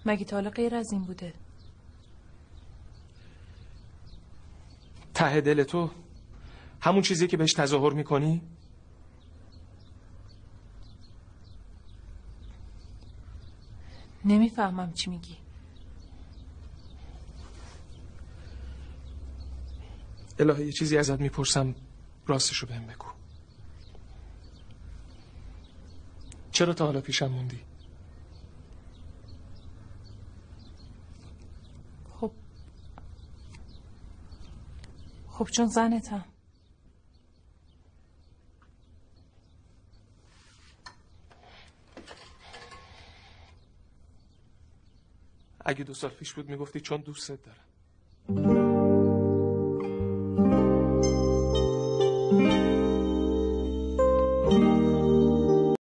مگه تا حالا غیر از این بوده؟ ته دل تو همون چیزی که بهش تظاهر میکنی؟ نمیفهمم چی میگی. الهه یه چیزی ازت میپرسم، راستشو بهم بگو. چرا تا حالا پیشم موندی؟ خب چون زنتم. اگه 2 سال پیش بود میگفتی چون دوستت دارم.